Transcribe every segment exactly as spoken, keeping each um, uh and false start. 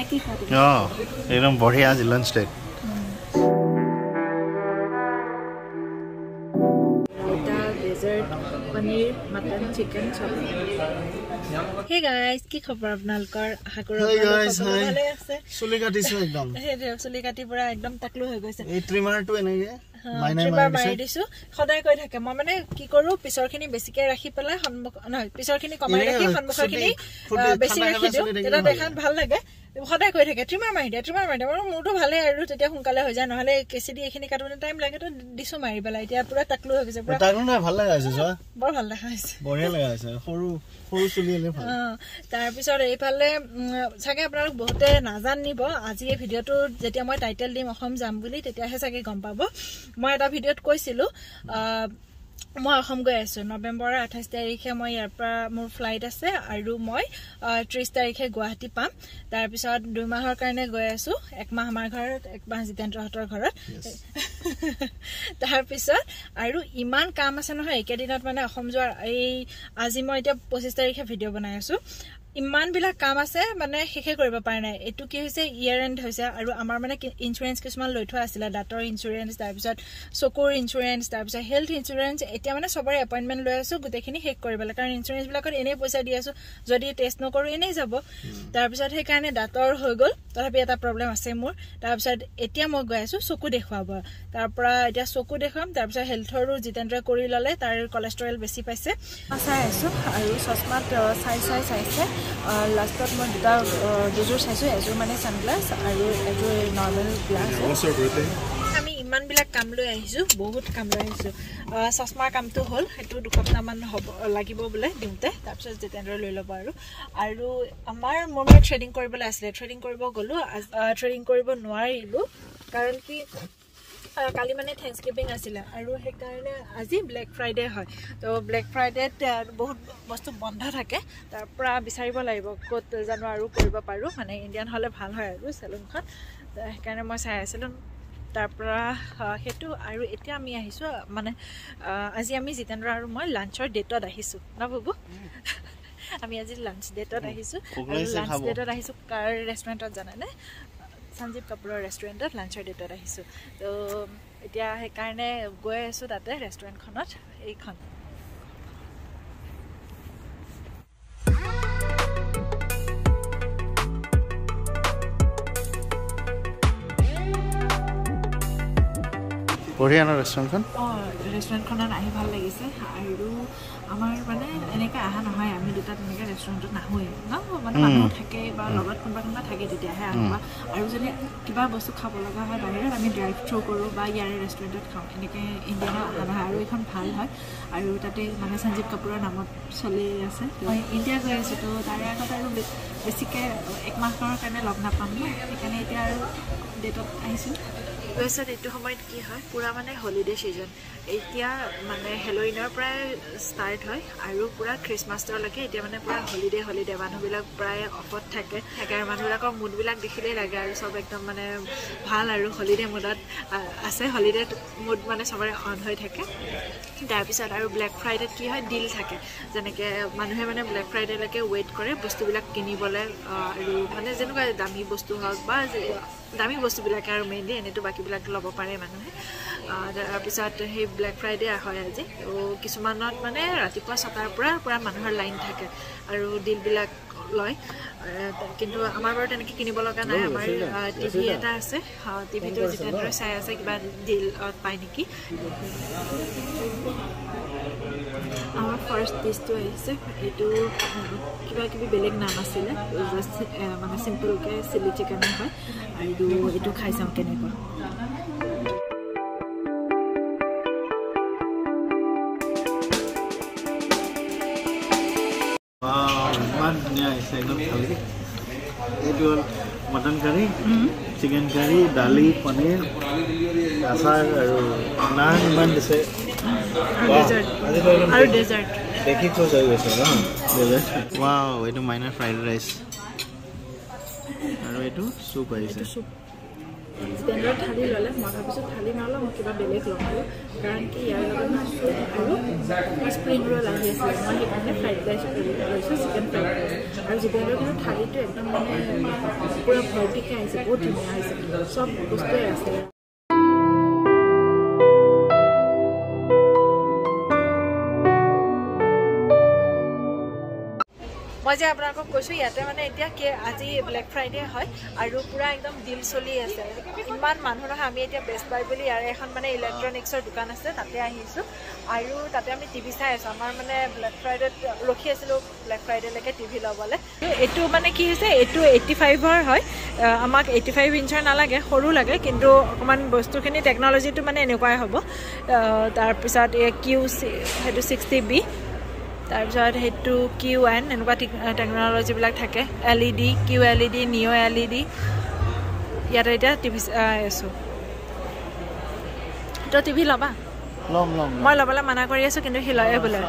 নে কি খাবি অ একদম বঢ়িয়া আজি lunch date paneer mutton chicken सब हे गाइस की खबर आपनालकर हाकुर भाले আছে চুলি কাটিছো একদম হে চুলি কাটি পুরা একদম টাকলু হৈ গৈছে এই ট্ৰিমাৰটো এনেকে মাইনাই মাৰি দিছো সদায় কৈ থাকে মই মানে কি কৰো পিছৰখিনি বেছিকে ৰাখি পেলাই সন্মুখ নহয় পিছৰখিনি কমাই ৰাখি সন্মুখৰখিনি বেছি ৰাখি দিও এটা দেখাত ভাল লাগে সদায় কৈ থাকে ট্ৰিমাৰ মাৰি দিয়া ট্ৰিমাৰ মাৰি দিয়া মোৰ মোৰটো ভালে আৰু তেতিয়া সোনকালে হৈ যায় নহলে কেচি দি এখিনি কাটোনে টাইম লাগে তো দিছো মাৰি পেলাই এতিয়া পুৰা টাকলু হৈ গৈছে পুৰা টাকলু না ভাল লাগা আছে বৰ ভাল লাগা আছে বঢ়িয়া লাগা আছে সৰু সৰু চুলি এলে ভাল তাৰ পিছত এইফালে চাগে আপোনালোক বহুতে নাজানিব আজি এই ভিডিওটো যেতিয়া মই টাইটেল দিম অসম যাম বুলি তেতিয়াহে চাগে গম পাব মই এটা ভিডিওত কৈছিলো মই অসম গৈ আছো নৱেম্বৰৰ আঠাইছ তাৰিখে মই ইয়াৰ পৰা মোৰ ফ্লাইট আছে আৰু মই ত্ৰিশ তাৰিখে গুৱাহাটী পাম তাৰ পিছত দুই মাহৰ কাৰণে গৈ আছো এক মাহ আমাৰ ঘৰত এক মাহ জিতেন্দ্ৰহঁতৰ ঘৰত তাৰ পিছত আৰু ইমান কাম আছে নহয় একেদিনত মানে অসম যোৱাৰ এই আজি মই এতিয়া পঁচিছ তাৰিখে ভিডিও বনাই আছো ইমান বিলা কাম আছে মানে শেষে কৰিব পাৰা নাই এটু কি হৈছে ইয়াৰ এন্ড হৈছে আৰু আমাৰ মানে ইন্সুৰেন্স কিছুমান লৈ থোৱা আছিল ডাক্তৰ ইন্সুৰেন্স তাৰ পিছত চকুৰ ইন্সুৰেন্স তাৰ পিছত হেলথ ইন্সুৰেন্স এতিয়া মানে সবৰে এপইন্টমেন্ট লৈ আছো গুটেখিনি শেষ কৰিবলে কাৰণ ইন্সুৰেন্স বিলাকত এনে পইচা দি আছো যদি টেষ্ট নকৰো এনে যাব তাৰ পিছত সেই কাৰণে ডাক্তৰ হৈ গল তথাপি এটা প্ৰবলেম আছে মোৰ তাৰ পিছত এতিয়া মই গৈ আছো চকু দেখুৱাব তাৰ পৰা এতিয়া চকু দেখাম তাৰ পিছত হেলথৰো জিতেন্দ্ৰ কৰি ললে তাৰ কোলেষ্ট্ৰল বেছি পাইছে চাই আছো আৰু চশমাত চাই চাই চাইছে লাষ্টত মই দুটা দুযোৰ চাইছো এযোৰ মানে সানগ্লাস আৰু এযোৰ নৰ্মেল গ্লাছ আমি ইমান বিলাক কাম লৈ আহিছো বহুত কাম লৈ আহিছো চশমাৰ কামটো হ'ল সেইটো দুসপ্তাহ মান হ'ব লাগিব বোলে দিওঁতে তাৰপিছত জিতেন্দ্ৰ লৈ ল'ব আৰু আৰু আমাৰ মোৰ মানে ট্ৰেডিং কৰিবলৈ আছিলে ট্ৰেডিং কৰিব গ'লো ট্ৰেডিং কৰিব নোৱাৰিলো কাৰণ কি কালি মানে থ্যাংকসগিভিং আছিল আৰু সেই কাৰণে আজি ব্ল্যাক ফ্ৰাইডে হয় তো ব্ল্যাক ফ্ৰাইডেত বহুত বস্তু বন্ধ থাকে তাৰ পৰা বিচাৰিব লাগিব ক'ত জানো আৰু কৰিব পাৰো মানে ইণ্ডিয়ান হলে ভাল হয় আৰু সেলুনখন সেইকাৰণে মই চাই আছিলো তাৰ পৰা হেতু আৰু এতিয়া আমি আহিছো মানে আজি আমি জিতেন্দ্ৰ আৰু মই লাঞ্চৰ ডেটত আহিছো না বাবু আমি আজি লাঞ্চ ডেটত আহিছো লাঞ্চ ডেটত আহিছো কাৰ ৰেষ্টুৰেণ্টত জানানে সঞ্জীৱ কাপুৰৰ ৰেষ্টুৰেণ্টত লাঞ্চৰ ডেটত আহিছো তো এতিয়া সেই কাৰণে গৈ আছো তাতে ৰেষ্টুৰেণ্টখনত এইখন বঢ়িয়া না ৰেষ্টুৰেণ্টখন অ ৰেষ্টুৰেণ্টখনত আহি ভাল লাগিছে আৰু আমাৰ মানে এনেকৈ অহা নহয় আমি দুটা তেনেকৈ ৰেষ্টুৰেণ্টত নাহোৱে ন মানে মানুহ থাকে বা লগত কোনোবা কোনোবা থাকে তেতিয়াহে আহোঁ আৰু যদি কিবা বস্তু খাব লগা হয় বাহিৰত আমি ড্ৰাইভ থ্ৰু কৰোঁ বা ইয়াৰে ৰেষ্টুৰেণ্টত খাওঁ এনেকৈ ইণ্ডিয়ানত অহা নহয় আৰু এইখন ভাল হয় আৰু তাতে মানে সঞ্জীৱ কাপুৰৰ নামত চলি আছে মই ইণ্ডিয়া গৈ আছোঁ তো তাৰে আগত আৰু বেছিকৈ এক মাহৰ কাৰণে লগ নাপাম ন সেইকাৰণে এতিয়া আৰু ডেটত আহিছোঁ তাৰপিছত এইটো সময়ত কি হয় পুৰা মানে হলিডে ছিজন এতিয়া মানে হেলোইনৰ প্ৰায় ষ্টাৰ্ট হয় আৰু পুৰা খ্ৰীষ্টমাছলৈকে এতিয়া মানে পুৰা হলিডে হলিডে মানুহবিলাক প্ৰায় অফত থাকে থাকে আৰু মানুহবিলাকৰ মুডবিলাক দেখিলেই লাগে আৰু চব একদম মানে ভাল আৰু হলিডে মুডত আছে হলিডে মুড মানে চবৰে অন হৈ থাকে তাৰপিছত আৰু ব্লেক ফ্ৰাইডেত কি হয় ডিল থাকে যেনেকৈ মানুহে মানে ব্লেক ফ্ৰাইডেলৈকে ৱেইট কৰে বস্তুবিলাক কিনিবলৈ আৰু মানে যেনেকুৱা দামী বস্তু হওক বা দামী বস্তুবিলাকে আৰু মেইনলি এনেতো বাকীবিলাক ল'ব পাৰে মানুহে তাৰপিছত সেই ব্লেক ফ্ৰাইডে হয় আজি তো কিছুমানত মানে ৰাতিপুৱা ছটাৰ পৰা পুৰা মানুহৰ লাইন থাকে আৰু ডিলবিলাক লয় কিন্তু আমাৰ বাৰু তেনেকৈ কিনিব লগা নাই আমাৰ টিভি এটা আছে টিভিটো জিতেন্দ্ৰই চাই আছে কিবা ডিল পায় নেকি আমাৰ ফাৰ্ষ্ট ডিছটো আহিছে এইটো কিবা কিবি বেলেগ নাম আছিলে মানে চিম্পলকৈ চিলি চিকেন হয় আৰু এইটো খাই চাওঁ কেনেকুৱা ইমান ধুনীয়া আহিছে একদম খালি এইটো হ'ল মটন কাৰী চিকেন কাৰী দালি পনীৰ আচাৰ আৰু নান ইমান দিছে আৰু ডেজাৰ্ট দেখি খোজ হৈ গৈছে ন ডেজাৰ্ট ৱাও এইটো মাইনাৰ ফ্ৰাইড ৰাইচ আৰু এইটো চুপ আহিছে জিতেন্দ্ৰ থালি ল'লে মই ভাবিছোঁ থালি নলওঁ মই কিবা বেলেগ ল'ম আৰু কাৰণ কি ইয়াৰ লগত চুপ আৰু স্প্ৰিং ৰোল আহি আছিলে মই সেইকাৰণে ফ্ৰাইড ৰাইচ লৈছোঁ চিকেন ফ্ৰাইড ৰাইচ আৰু জিতেন্দ্ৰৰ কিন্তু থালিটো একদম মানে পুৰা ভৰ্তিকৈ আহিছে বহুত ধুনীয়া হৈছে চব বস্তুৱে আছে মই যে আপোনালোকক কৈছোঁ ইয়াতে মানে এতিয়া কি আজি ব্লেক ফ্ৰাইডে হয় আৰু পুৰা একদম ডিল চলি আছে ইমান মানুহ নহয় আমি এতিয়া বেষ্ট বাই বুলি ইয়াৰে এখন মানে ইলেক্ট্ৰনিক্সৰ দোকান আছে তাতে আহিছোঁ আৰু তাতে আমি টিভি চাই আছোঁ আমাৰ মানে ব্লেক ফ্ৰাইডেত ৰখি আছিলোঁ ব্লেক ফ্ৰাইডেলৈকে টিভি ল'বলৈ এইটো মানে কি হৈছে এইটো এইট্টি ফাইভৰ হয় আমাক এইট্টি ফাইভ ইঞ্চৰ নালাগে সৰু লাগে কিন্তু অকণমান বস্তুখিনি টেকন'লজিটো মানে এনেকুৱাই হ'ব তাৰপিছত এই কিউ চি সেইটো ছিক্সটি বি তাৰপিছত সেইটো কিউ এন এনেকুৱা টেকন'লজিবিলাক থাকে L E D Q L E D neo' L E D ইয়াতে এতিয়া টিভি আছোঁ তই টিভি ল'বা মই ল'বলৈ মানা কৰি আছোঁ কিন্তু সি লয়ে বোলে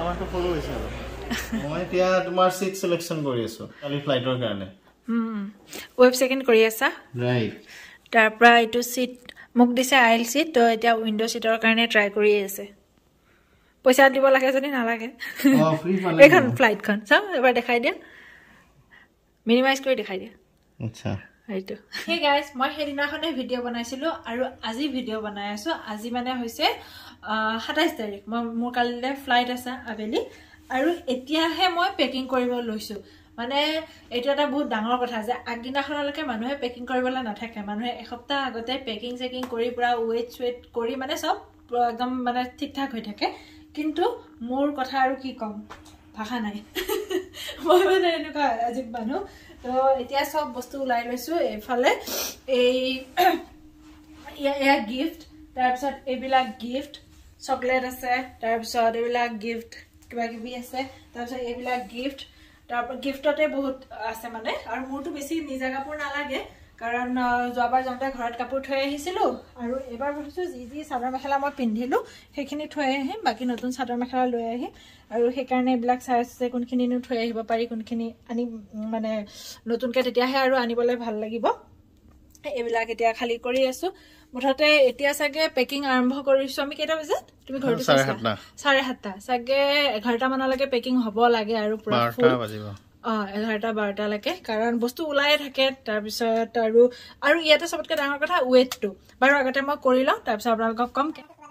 ৱেব ছেকেণ্ড কৰি আছা তাৰপৰা এইটো ছিট মোক দিছে আইল ছিট তো এতিয়া উইণ্ড' ছিটৰ কাৰণে ট্ৰাই কৰি আছে পইচা দিব লাগে যদি নালাগে এইখন ফ্লাইটখন চাওঁ এবাৰ দেখাই দিয়া মিনিমাইজ কৰি দেখাই দিয়া আচ্ছা সেইটো সেই গাইজ মই সেইদিনাখনে ভিডিঅ' বনাইছিলোঁ আৰু আজি ভিডিঅ' বনাই আছোঁ আজি মানে হৈছে সাতাইছ তাৰিখ মই মোৰ কালিলৈ ফ্লাইট আছে আবেলি আৰু এতিয়াহে মই পেকিং কৰিব লৈছোঁ মানে এইটো এটা বহুত ডাঙৰ কথা যে আগদিনাখনলৈকে মানুহে পেকিং কৰিবলৈ নাথাকে মানুহে এসপ্তাহ আগতে পেকিং চেকিং কৰি পূৰা ৱেইট চুৱেট কৰি মানে চব একদম মানে ঠিক ঠাক হৈ থাকে কিন্তু মোৰ কথা আৰু কি ক'ম ভাষা নাই মই মানে এনেকুৱা আজিব মানুহ তো এতিয়া চব বস্তু ওলাই লৈছোঁ এইফালে এই এয়া গিফ্ট তাৰপিছত এইবিলাক গিফ্ট চকলেট আছে তাৰপিছত এইবিলাক গিফ্ট কিবা কিবি আছে তাৰপিছত এইবিলাক গিফ্ট তাৰপৰা গিফ্টতে বহুত আছে মানে আৰু মোৰতো বেছি নিজা কাপোৰ নালাগে কাৰণ যোৱাবাৰ যাওঁতে ঘৰত কাপোৰ থৈ আহিছিলোঁ আৰু এইবাৰ ভাবিছোঁ যি যি চাদৰ মেখেলা মই পিন্ধিলোঁ সেইখিনি থৈ আহিম বাকী নতুন চাদৰ মেখেলা লৈ আহিম আৰু সেইকাৰণে এইবিলাক চাই আছে কোনখিনিনো থৈ আহিব পাৰি কোনখিনি আনি মানে নতুনকৈ তেতিয়াহে আৰু আনিবলৈ ভাল লাগিব এইবিলাক এতিয়া খালী কৰি আছোঁ মুঠতে এতিয়া চাগে পেকিং আৰম্ভ কৰিছোঁ আমি কেইটা বজাত তুমি ঘৰটো চাৰে সাতটা চাগে এঘাৰটা মানলৈকে পেকিং হ'ব লাগে আৰু পুৰা অঁ এঘাৰটা বাৰটালৈকে কাৰণ বস্তু ওলায়ে থাকে তাৰপিছত আৰু আৰু ইয়াতে চবতকৈ ডাঙৰ কথা ৱেইটটো বাৰু আগতে মই কৰি লওঁ তাৰপিছত আপোনালোকক ক'ম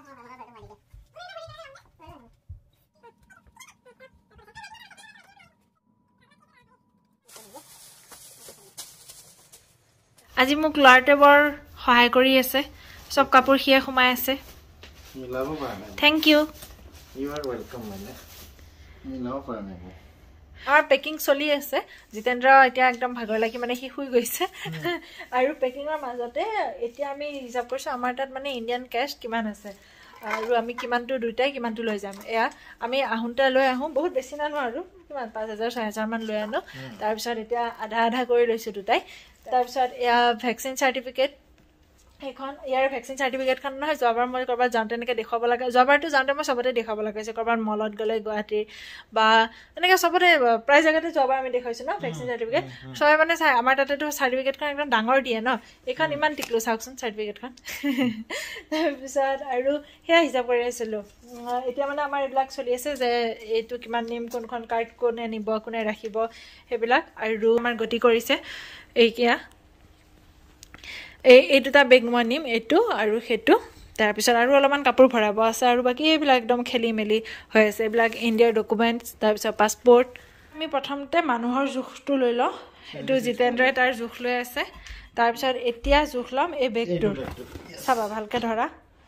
আজি মোক ল'ৰাটোৱে বৰ সহায় কৰি আছে চব কাপোৰ সিয়ে সোমাই আছে thank you you are welcome মানে মিলাব পৰা নাই আমাৰ পেকিং চলি আছে জিতেন্দ্ৰ এতিয়া একদম ভাগৰ লাগি মানে সি শুই গৈছে আৰু পেকিঙৰ মাজতে এতিয়া আমি হিচাপ কৰিছোঁ আমাৰ তাত মানে ইণ্ডিয়ান কেছ কিমান আছে আৰু আমি কিমানটো দুয়োটাই কিমানটো লৈ যাম এয়া আমি আহোঁতে লৈ আহোঁ বহুত বেছি নানো আৰু কিমান পাঁচ হাজাৰ ছয় হাজাৰমান লৈ আনো তাৰপিছত এতিয়া আধা আধা কৰি লৈছোঁ দুটাই তাৰপিছত এয়া ভেকচিন চাৰ্টিফিকেট সেইখন ইয়াৰ ভেকচিন চাৰ্টিফিকেটখন নহয় যোৱাবাৰ মই ক'ৰবাত যাওঁতে এনেকৈ দেখুৱাব লাগে যোৱাবাৰটো যাওঁতে মই চবতে দেখুৱাব লগা হৈছে ক'ৰবাত মলত গ'লে গুৱাহাটীৰ বা এনেকৈ চবতে প্ৰায় জেগাতে যোৱাবাৰ আমি দেখুৱাইছোঁ ন ভেকচিন চাৰ্টিফিকেট চবে মানে চাই আমাৰ তাতেতো চাৰ্টিফিকেটখন একদম ডাঙৰ দিয়ে ন এইখন ইমান টিকলো চাওকচোন চাৰ্টিফিকেটখন তাৰপিছত আৰু সেয়া হিচাপ কৰি আছিলোঁ এতিয়া মানে আমাৰ এইবিলাক চলি আছে যে এইটো কিমান নিম কোনখন কাৰ্ড কোনে নিব কোনে ৰাখিব সেইবিলাক আৰু আমাৰ গতি কৰিছে এইকিয়া এই এই দুটা বেগ মই নিম এইটো আৰু সেইটো তাৰপিছত আৰু অলপমান কাপোৰ ভৰাব আছে আৰু বাকী এইবিলাক একদম খেলি মেলি হৈ আছে এইবিলাক ইণ্ডিয়াৰ ডকুমেণ্টছ তাৰপিছত পাছপৰ্ট আমি প্ৰথমতে মানুহৰ জোখটো লৈ লওঁ এইটো জিতেন্দ্ৰই তাৰ জোখ লৈ আছে তাৰপিছত এতিয়া জোখ ল'ম এই বেগটোৰ চাবা ভালকৈ ধৰা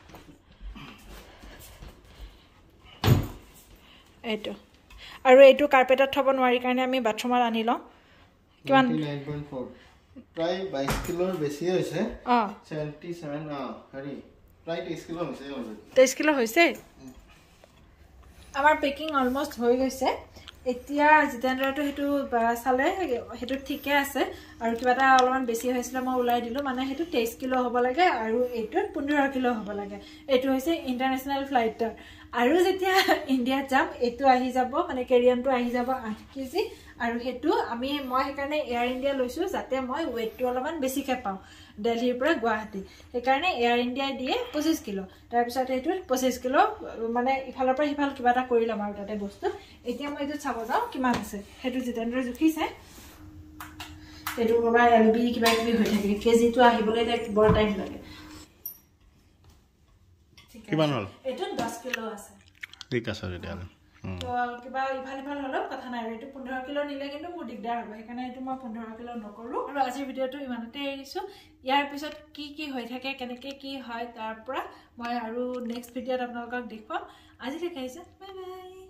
এইটো আৰু এইটো কাৰ্পেটত থ'ব নোৱাৰি কাৰণে আমি বাথৰুমত আনি লওঁ কিমান প্ৰায় বাইশ কিলোৰ বেছি হৈছে অঁ ছেভেণ্টি ছেভেন অঁ হেৰি প্ৰায় তেইছ কিলো হৈছে তেইছ কিলো হৈছে আমাৰ পেকিং অলমষ্ট হৈ গৈছে এতিয়া জিতেন্দ্ৰটো সেইটো চালে সেইটো ঠিকে আছে আৰু কিবা এটা অলপমান বেছি হৈছিলে মই ওলাই দিলোঁ মানে সেইটো তেইছ কিলো হ'ব লাগে আৰু এইটোত পোন্ধৰ কিলো হ'ব লাগে এইটো হৈছে ইণ্টাৰনেশ্যনেল ফ্লাইটৰ আৰু যেতিয়া ইণ্ডিয়াত যাম এইটো আহি যাব মানে কেৰিয়ানটো আহি যাব আঠ কেজি আৰু সেইটো আমি মই সেইকাৰণে এয়াৰ ইণ্ডিয়া লৈছোঁ যাতে মই ৱেইটটো অলপমান বেছিকৈ পাওঁ দিল্লীৰ পৰা গুৱাহাটী সেইকাৰণে এয়াৰ ইণ্ডিয়াই দিয়ে পঁচিছ কিলো তাৰপিছত এইটোত পঁচিছ কিলো মানে ইফালৰ পৰা সিফাল কিবা এটা কৰি ল'ম আৰু তাতে বস্তু এতিয়া মই এইটোত চাব যাওঁ কিমান আছে সেইটো জিতেন্দ্ৰই জুখিছে এইটো কৰবা এলবি কিবা কিবি হৈ থাকে কেজিটো আহিবলৈ বৰ টাইম লাগে কিমান হ'ল এইটো দহ কিলো আছে ঠিক আছে তেতিয়াহ'লে তো কিবা ইফাল ইফাল হ'লেও কথা নাই এইটো পোন্ধৰ কিলো নিলে কিন্তু মোৰ দিগদাৰ হ'ব সেইকাৰণে এইটো মই পোন্ধৰ কিলো নকৰোঁ আৰু আজিৰ ভিডিঅ'টো ইমানতে এৰিছোঁ ইয়াৰ পিছত কি কি হৈ থাকে কেনেকৈ কি হয় তাৰ পৰা মই আৰু নেক্সট ভিডিঅ'ত আপোনালোকক দেখুৱাম আজি দেখাইছোঁ বাই বাই